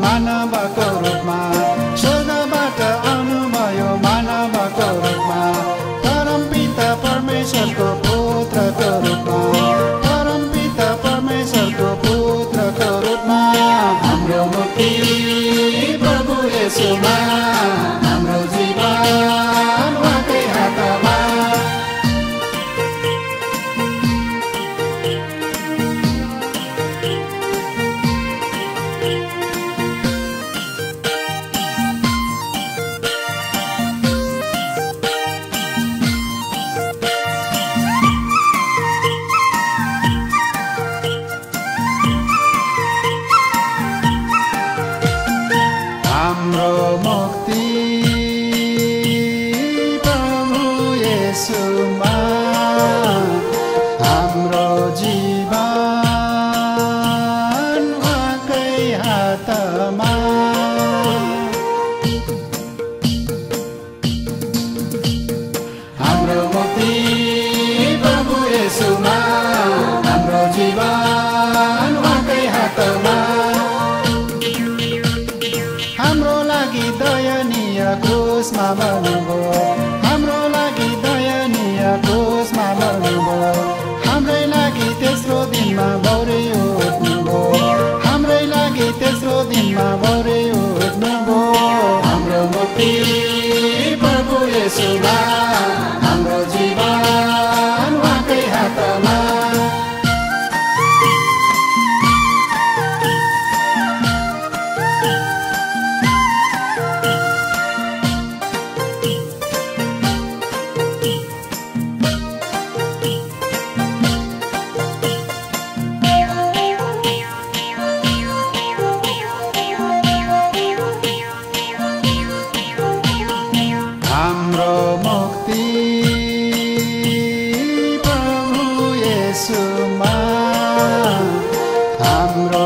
मानवको रूपमा स्वर्गबाट आउनुभयो मानवको रूपमा परमपिता परमेश्वरको पुत्रको रूपमा परमपिता परमेश्वरको पुत्रको रूपमा हाम्रो मुक्ति प्रभु येशूमा हाम्रो जीवन उहाँकै हातमा हाम्रो मुक्ति प्रभु येशूमा हाम्रो जीवन उहाँकै हातमा हाम्रो मुक्ति प्रभु येशूमा हाम्रो जीवन उहाँकै हातमा हाम्रो लागि दयनीय क्रुसमा मर्नुभयो हाम्रो लागि दयनीय क्रुसमा मर्नुभयो हाम्रै लागि तेस्रो दिनमा बौरे उठ्नुभयो हाम्रै लागि तेस्रो दिनमा बौरे उठ्नुभयो हाम्रो मुक्ति प्रभु येशूमा हाम्रो जीवन उहाँकै हातमा हाम्रो मुक्ति प्रभु येशूमा हाम्रो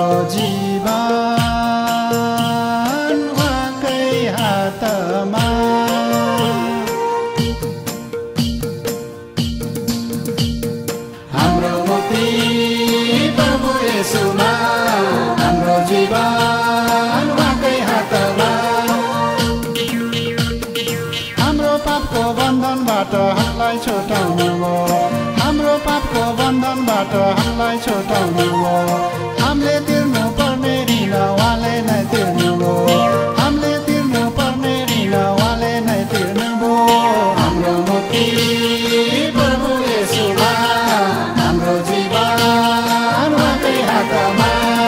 जीवन उहाँकै हातमा हाम्रो मुक्ति प्रभु येशूमा हाम्रो जीवन उहाँकै हातमा हाम्रो पापको बन्धनबाट हामीलाई छुटाउनुभयो हाम्रो पापको बन्धनबाट हामीलाई छुटाउनुभयो हामीले तिर्नु पर्ने ऋण उहाँले नै तिर्नुभयो हामीले तिर्नु पर्ने ऋण उहाँले नै तिर्नुभयो हाम्रो मुक्ति प्रभु येशूमा हाम्रो जीवन उहाँकै हातमा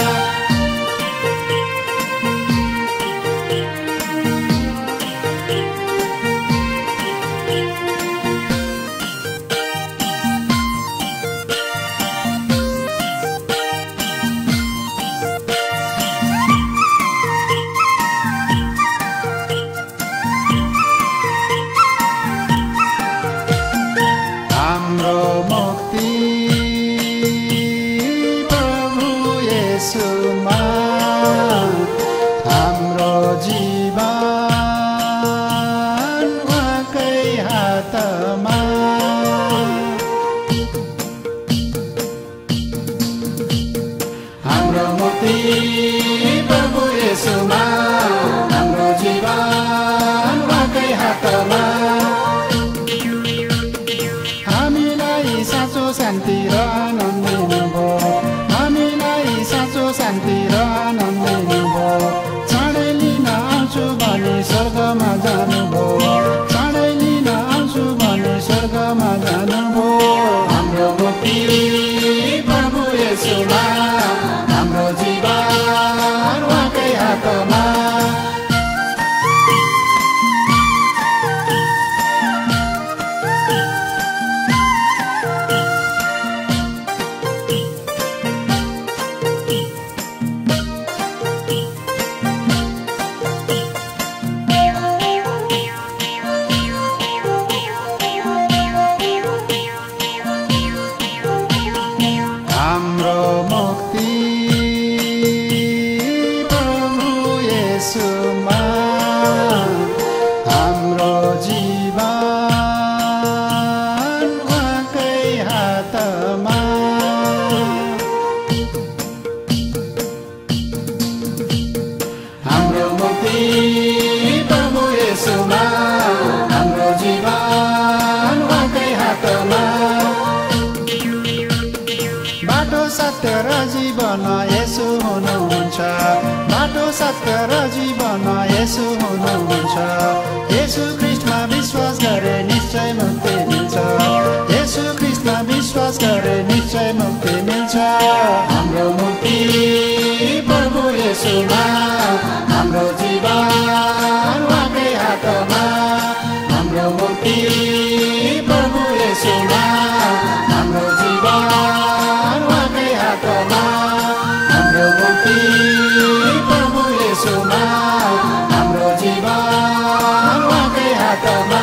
हाम्रो मुक्ति प्रभु येशूमा हाम्रो जीवन उहाँकै हातमा हाम्रो मुक्ति प्रभु येशूमा हाम्रो जीवन उहाँकै हातमा साँचो शान्ति र आनन्द दिनुभयो हामीलाई साँचो शान्ति र आनन्द दिनुभयो चाँडै लिन आउँछु भने स्वर्गमा जानुभयो चाँडै लिन आउँछु भने स्वर्गमा जानुभयो हाम्रो मुक्ति प्रभु येशूमा हाम्रो जीवन उहाँकै हातमा हाम्रो मुक्ति प्रभु येशूमा हाम्रो जीवन उहाँकै हातमा जीवन येशू हुनुहुन्छ बाटो सत्य र जीवन येशू हुनुहुन्छ येशू ख्रीष्टमा विश्वास गरे निश्चय मुक्ति मिल्छ येशू ख्रीष्टमा विश्वास गरे निश्चय मुक्ति मिल्छ हाम्रो मुक्ति प्रभु येशूमा हाम्रो जीवन उहाँकै हातमा हाम्रो मुक्ति प्रभु येशूमा हाम्रो जीवन उहाँकै हातमा हाम्रो मुक्ति प्रभु येशूमा हाम्रो जीवन उहाँकै हातमा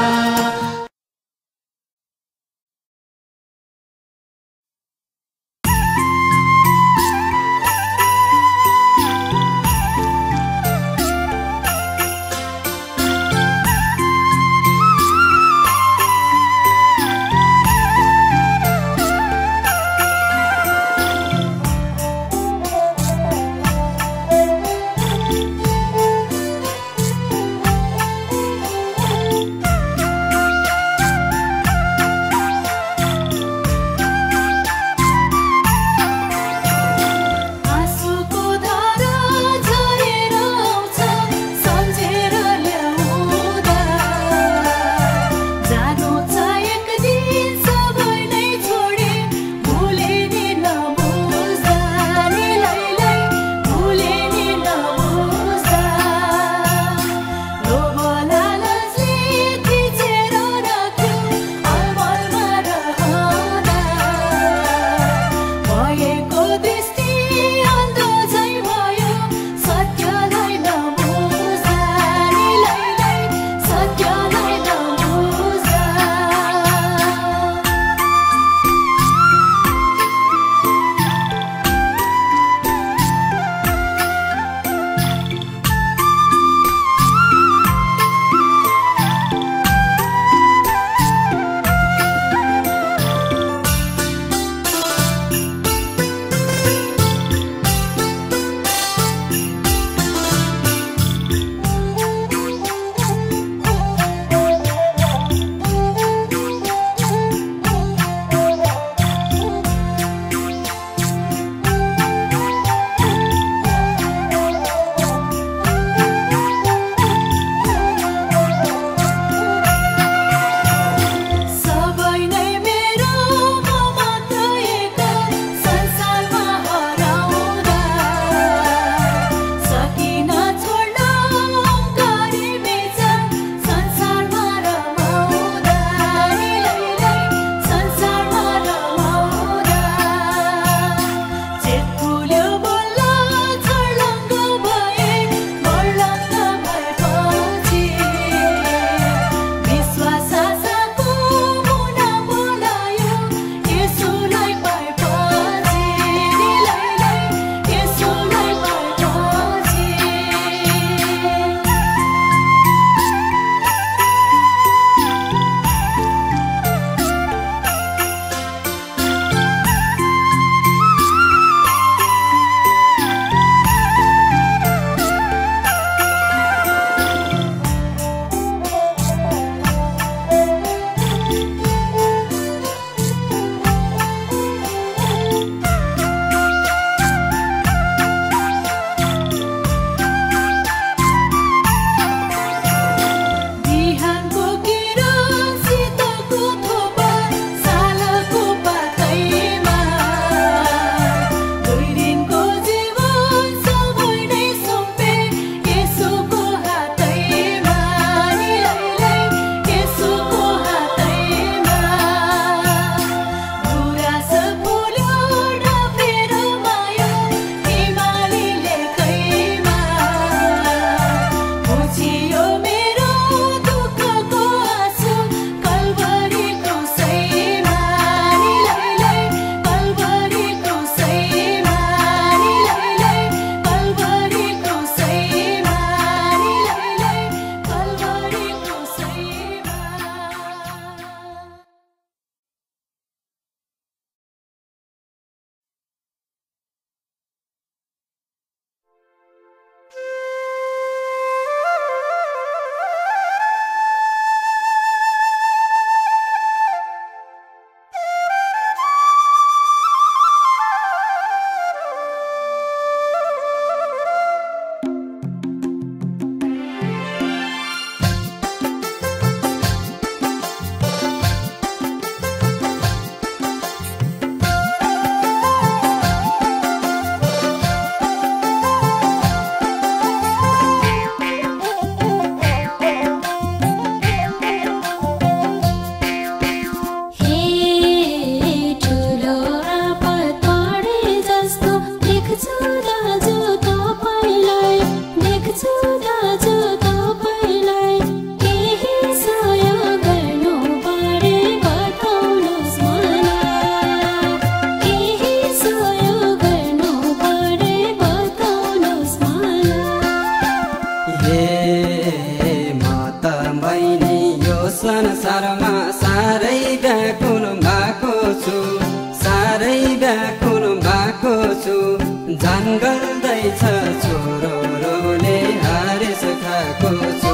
संसारमा सारै व्याकुल भएको छु, सारै व्याकुल भएको छु। जङ्गल्दैछ छोरोले हारिस खाएको छु,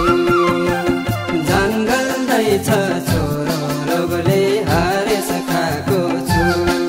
जङ्गल्दैछ छोरोले हारिस खाएको छु।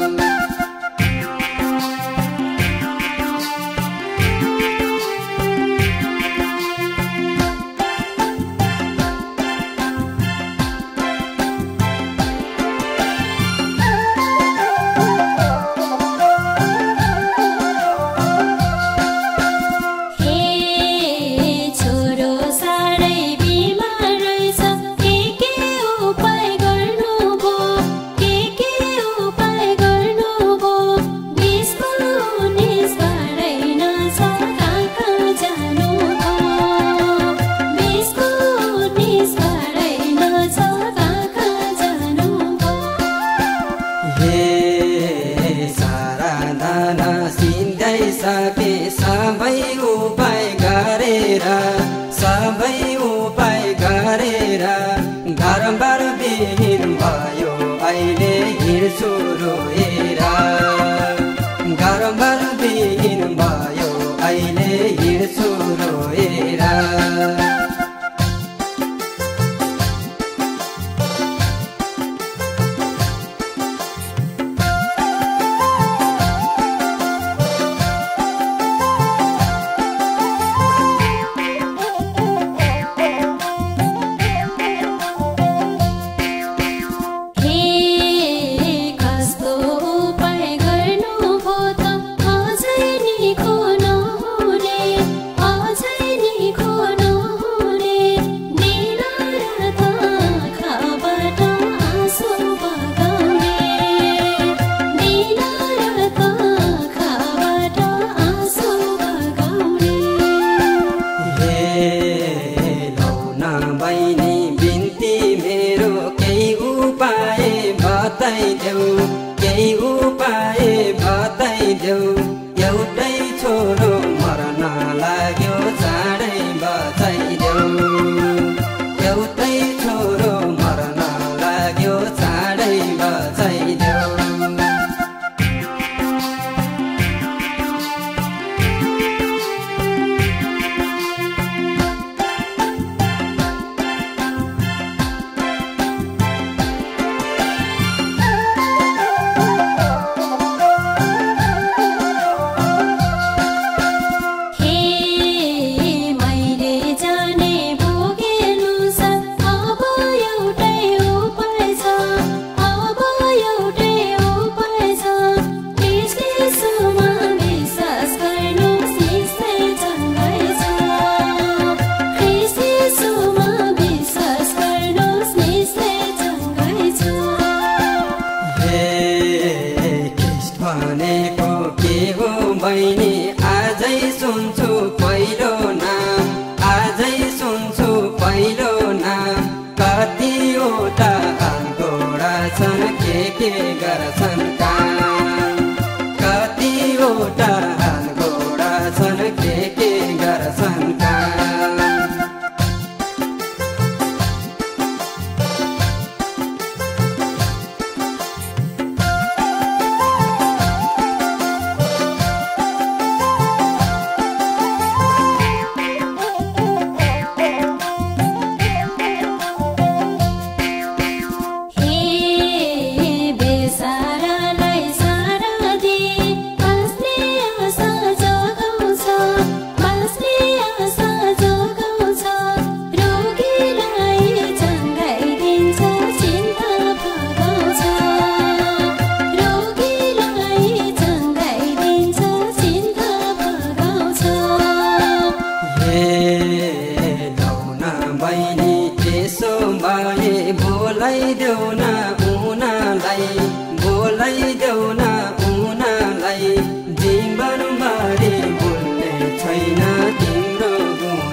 सबै उपाय गरेर, सबै उपाय गरेर घरबार विहीन भयो अहिले हिँड्छु रोएर, घरबार विहीन भयो अहिले हिँड्छु रोएर। केही उपाय बताइदेऊ, एउटै छोरो मर्न लाग्यो चाँडै बचाइदेऊ, एउटै छोरो मर्न लाग्यो चाँडै बचाइदेऊ। बहिनी आजै सुन्छु पहिलो नाम, आजै सुन्छु पहिलो नाम। कतिवटा हातगोडा छन् के गर्छन् काम, कतिवटा हातगोडा छन् के गर्छन् काम। बोलाइदेऊ न उनीलाई, बोलाइदेऊ न उनीलाई, जीवनभरि भुल्ने छैन तिम्रो गुण।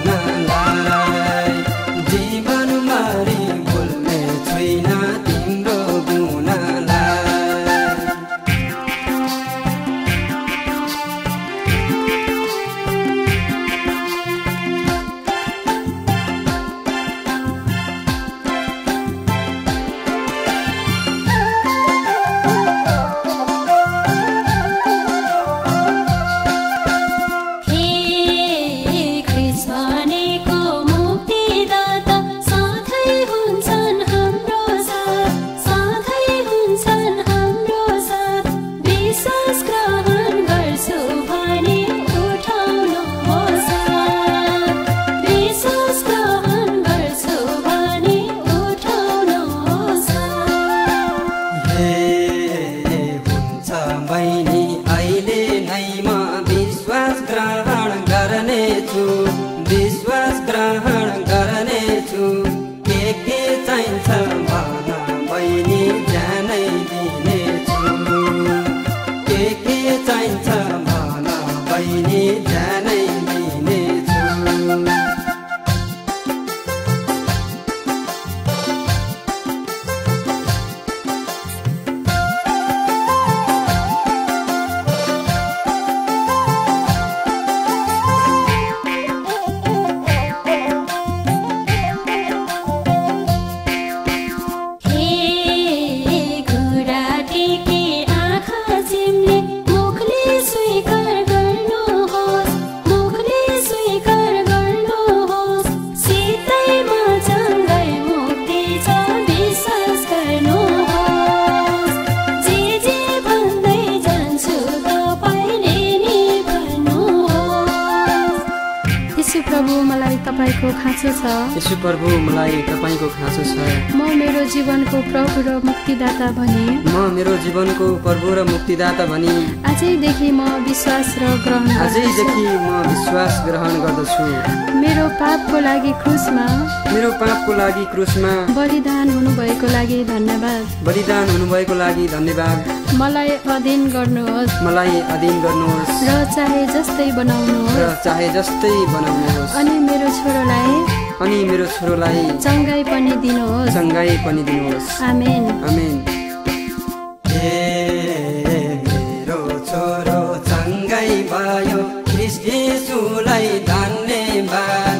मलाई तपाईको खाँचो छ। यसु प्रभु मलाई तपाईको खाँचो छ। म मेरो जीवनको प्रभु र मुक्तिदाता भनी मेरो जीवनको प्रभु र मुक्तिदाता भनी आजैदेखि म विश्वास ग्रहण गर्दछु। मेरो पापको लागि क्रुसमा बलिदान हुनुभएको लागि धन्यवाद। मलाई अधीन गर्नुहोस् र चाहे जस्तै बनाउनुहोस् अनि मेरो छोरोलाई चंगाई पनि दिनुहोस्। आमेन। मेरो छोरो चंगाई भयो, ख्रीष्ट येशूलाई धन्यवाद।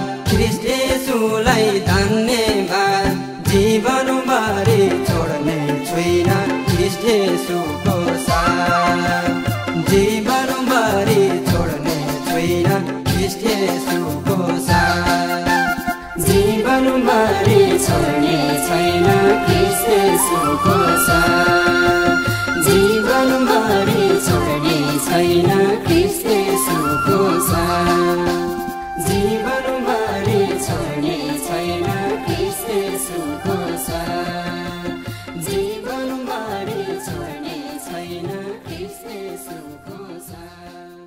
जीवनभरि छोड्ने छुइन ख्रीष्ट येशूको साथ। जीवनभरि छोड्ने छुइन ख्रीष्ट येशूको साथ। जीवनभरि छोड्ने छैन ख्रीष्ट येशूको साथ। जीवनभरि छोड्ने छैन ख्रीष्ट येशूको साथ। जीवनभरि छोड्ने छैन ख्रीष्ट येशूको साथ। जीवनभरि छोड्ने छैन ख्रीष्ट येशूको साथ।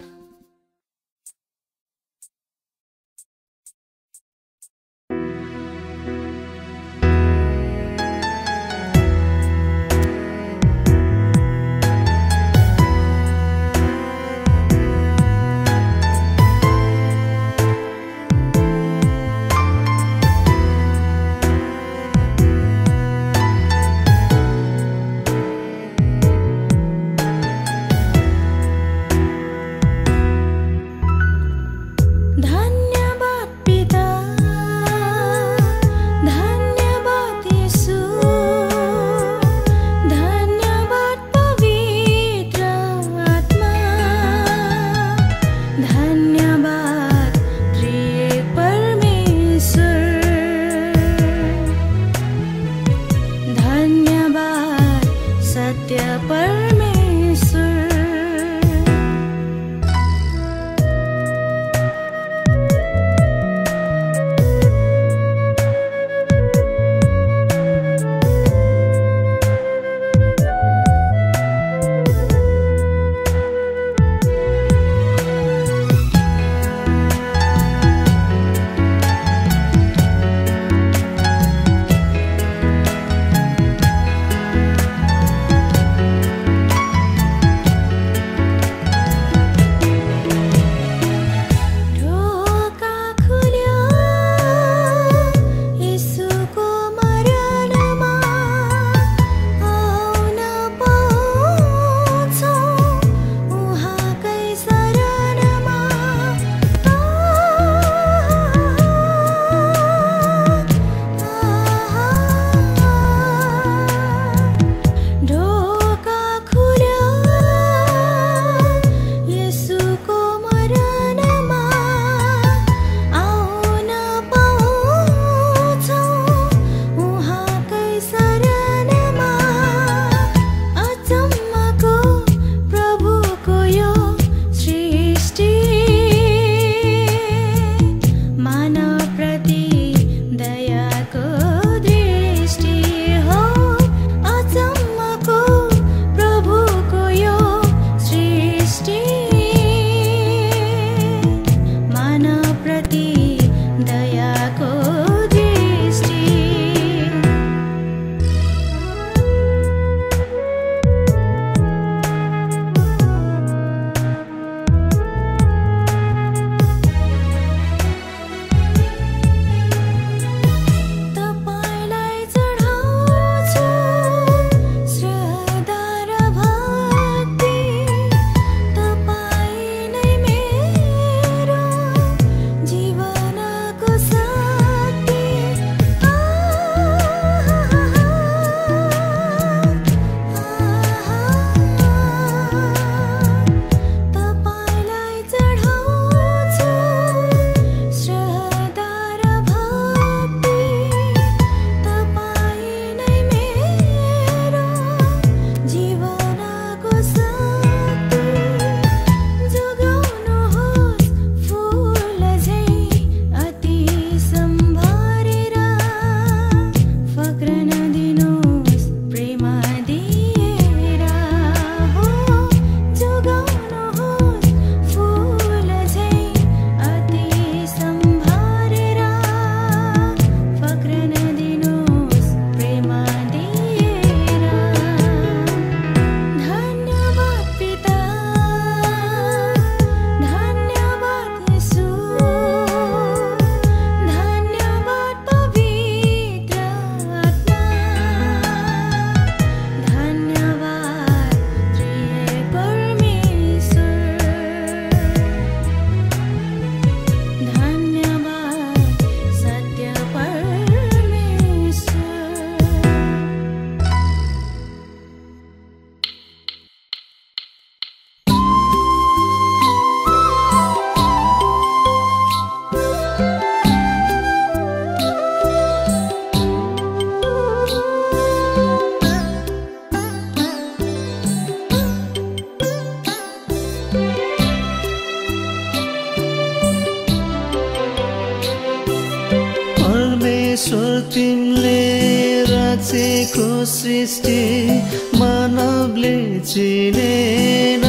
परमेश्वर तिमीले रचेको सृष्टि मानवले चिनेन।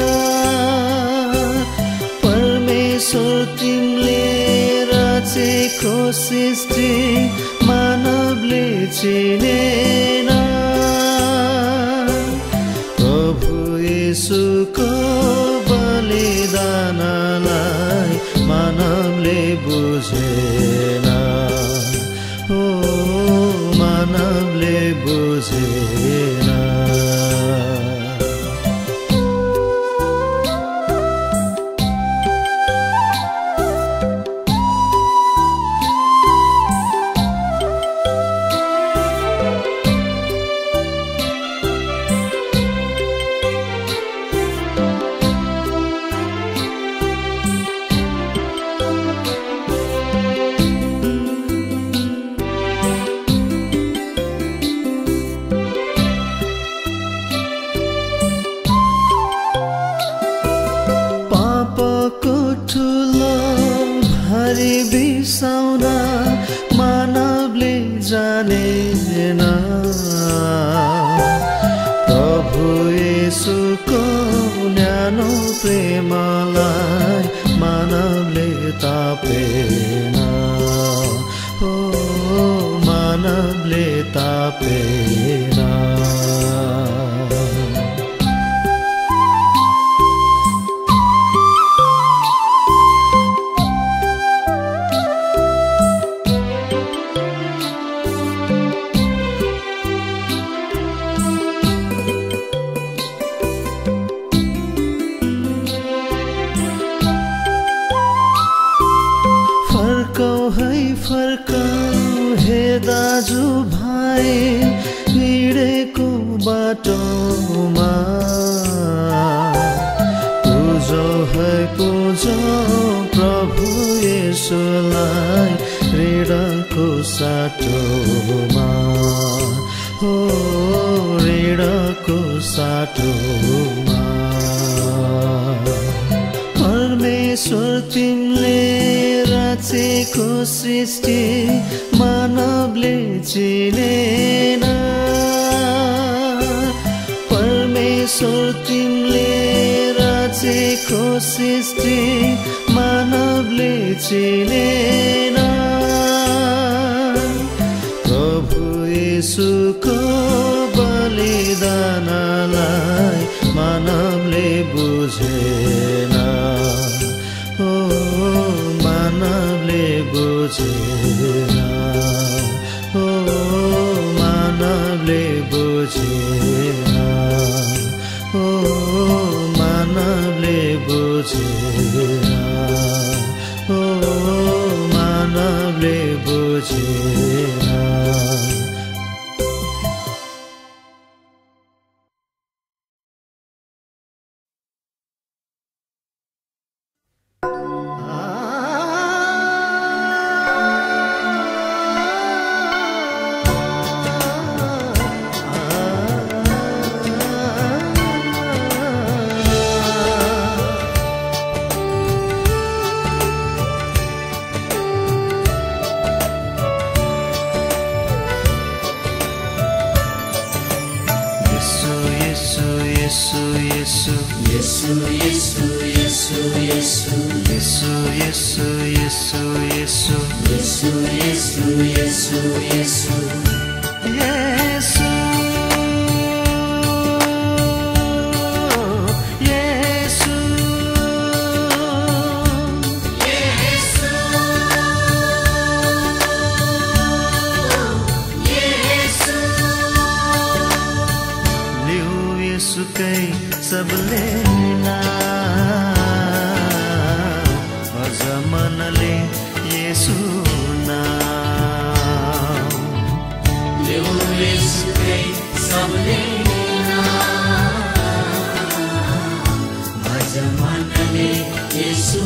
परमेश्वर तिमीले रचेको सृष्टि मानवले चिनेन। प्रभु येशूको बलिदानलाई मानवले बुझेन। ओ मानवले बुझेन। बिसाउन मानवले जानेन। प्रभु येशूको न्यानो प्रेमलाई मानवले तापेन। ओ मानवले तापेन। फर्काऊ हे दाजु भाइ हिँडेको बाटोमा। पूजो है पूजो प्रभु येशूलाई हृदयको साटोमा। हो हृदयको साटोमा। परमेश्वर तिमीले रचेको सृष्टि मानवले चिनेन। परमेश्वर तिमीले रचेको सृष्टि मानवले चिनेन। प्रभु येशूको बलिदानलाई मानवले बुझेन। ओ मानवले बुझेन। ओ मानवले बुझेन। ओ मानवले बुझेन। ओ मानवले बुझेन। सबले मनले येशू सबले मनले येशू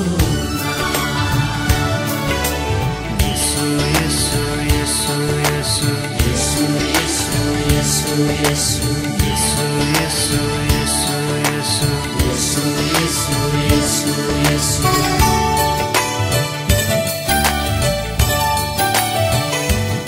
येशू येशू येशू येशू येशू येशू येशू येशू येशू येशू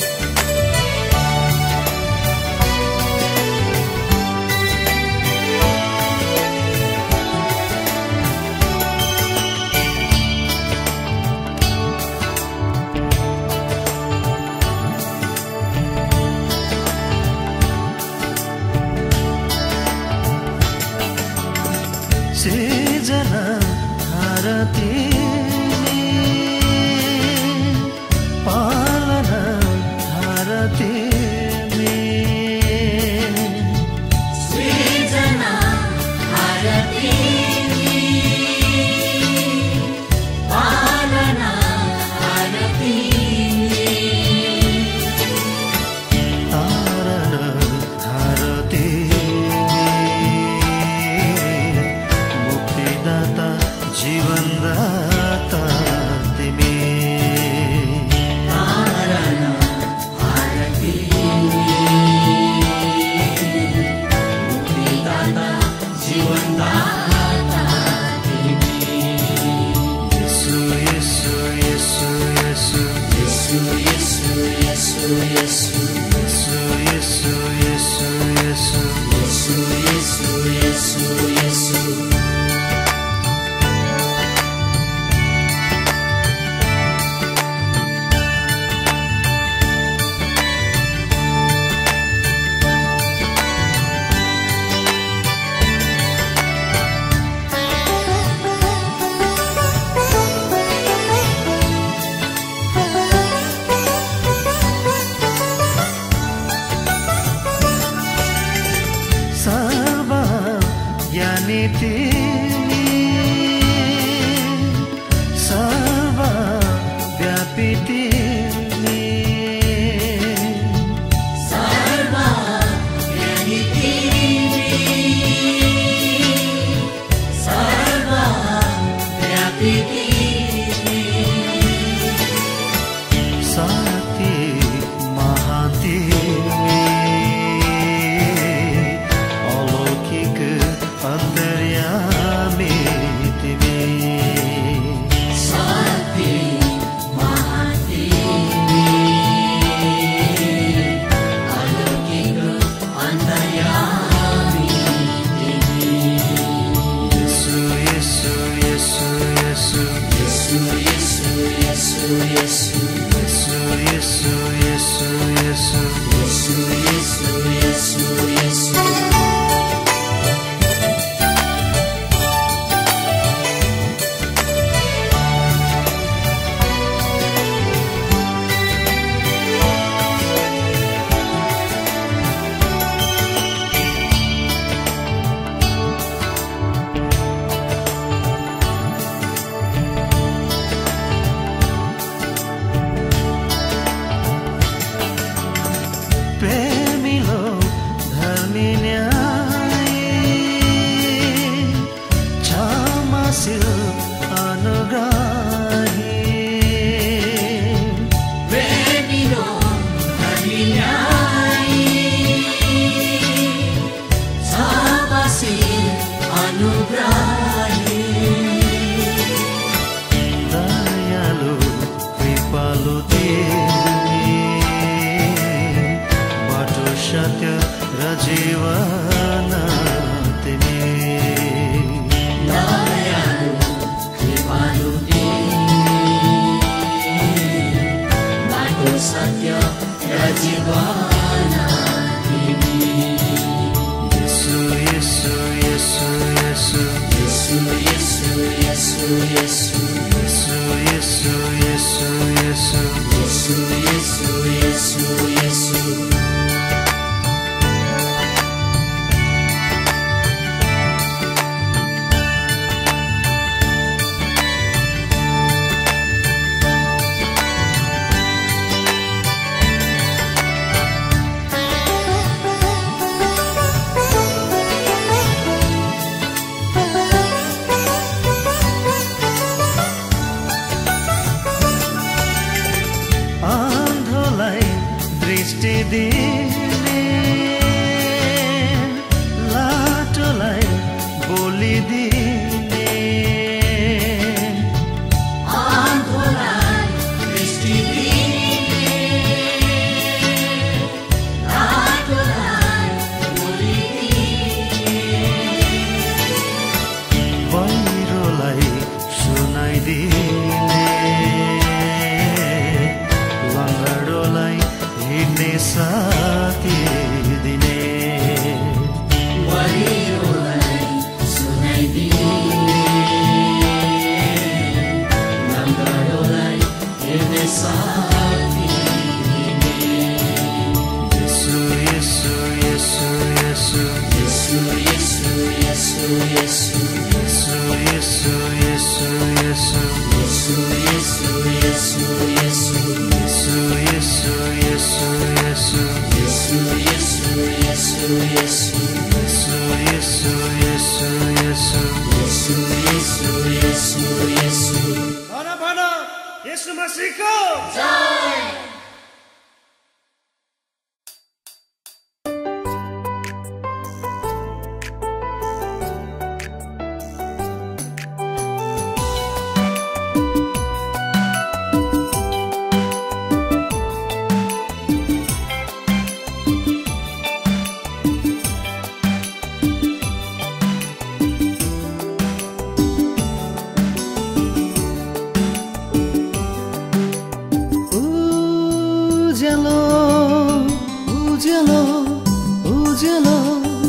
उज्यालो उज्यालो उज्यालो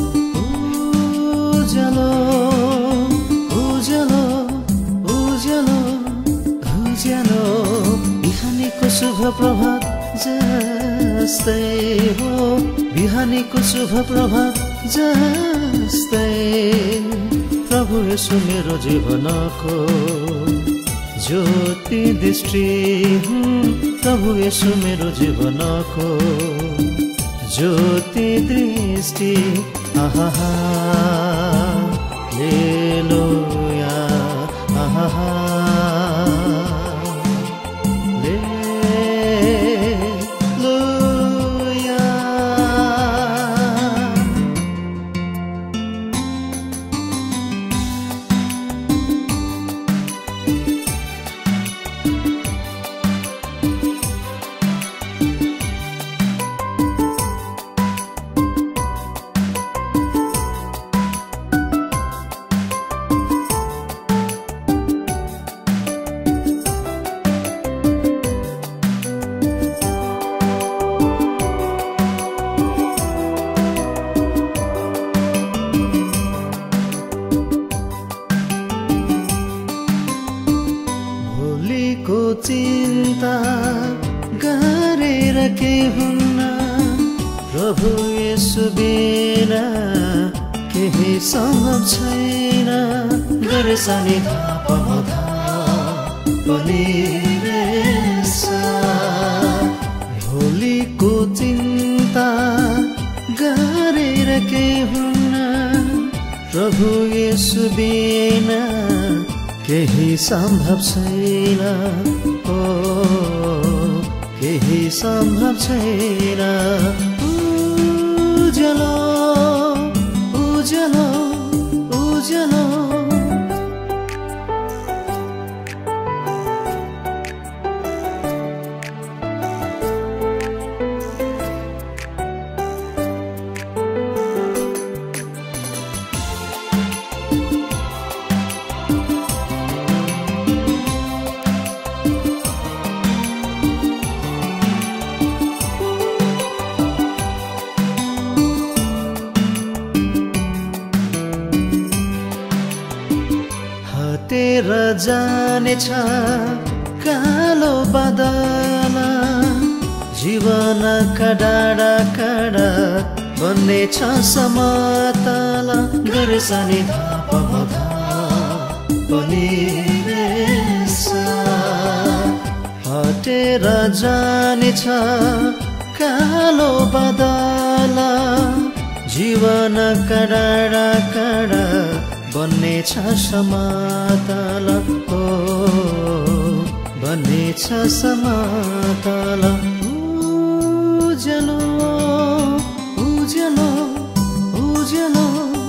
उज्यालो उज्यालो उज्यालो उज्यालो बिहानीको शुभ प्रभात जस्तै हो बिहानीको शुभ प्रभात जस्तै प्रभु येशू मेरो जीवनको ज्योति दृष्टि प्रभु येशू मेरो जीवनको ज्योति दृष्टि आहा हालेलुया आहा चिन्ता गरेर के हुन्न प्रभु येशू बिना केही सम्भव छैन गरेसानी धापमधा पनि रहेछ भोलिको चिन्ता गरेर के हुन्न प्रभु येशू बिना केही सम्भव छैन ओ केही सम्भव छैन उज्यालो उज्यालो उज्यालो तेरा जानेछ कालो बादल जीवनका डाँडा काँडा बन्नेछ समतल गरेसानी धापमधा पनि रहेछ हटेर जानेछ कालो बादल जीवनका डाँडा काँडा बन्नेछ समतल हो बन्नेछ समतल उज्यालो उज्यालो उज्यालो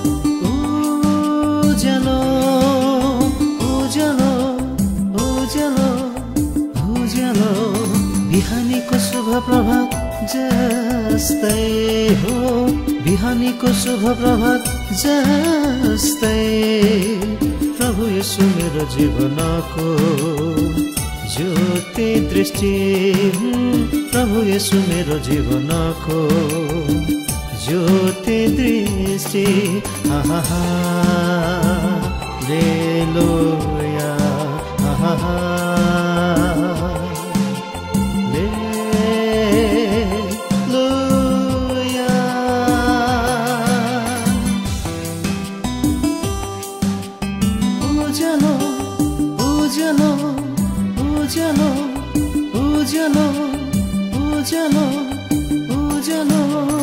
उज्यालो उज्यालो उज्यालो उज्यालो बिहानीको शुभ प्रभात जस्तै हो बिहानीको शुभ प्रभात जस्तै प्रभु येशू मेरो जीवनको ज्योति दृष्टि प्रभु येशू मेरो जीवनको ज्योति दृष्टि आहा हालेलुया आहा उज्यालो उज्यालो उज्यालो उज्यालो